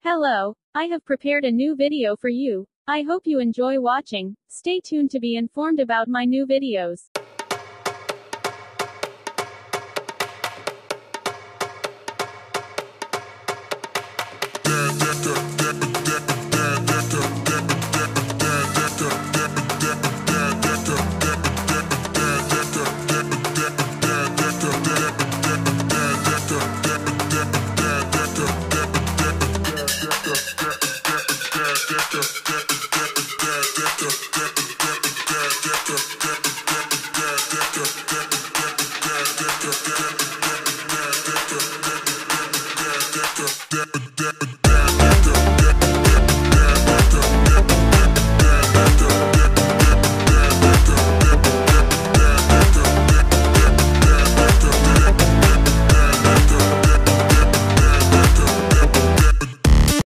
Hello, I have prepared a new video for you. I hope you enjoy watching. Stay tuned to be informed about my new videos.